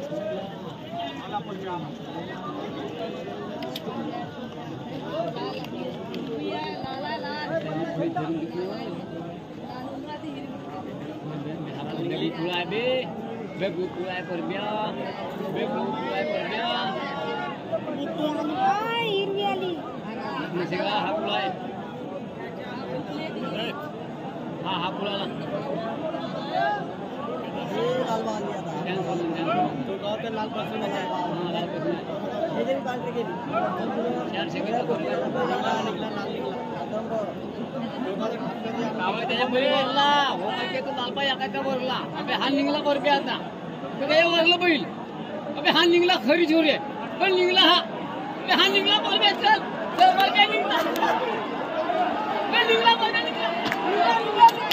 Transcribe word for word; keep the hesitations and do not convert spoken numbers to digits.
Kulai be, begu kulai perbia, begu kulai perbia. Ay, Irviali. Masih lah hak kulai. Ha hak kulai lah. ये लाल बाल लिया था तो गांव पे लाल पर्सन है हां लाल पर्सन ये भी काट के दी चार से कितना निकला निकला लाल निकला तो कावे त्याच्या बैलला हो काय तो लाल पाय काय का वरला अबे हा निघला वर बे आता तो काय वरला बैल अबे हा निघला खरी छोरे पण निघला हा अबे हा निघला वर बे चल चल वर काय निघला बे निघला वर निघला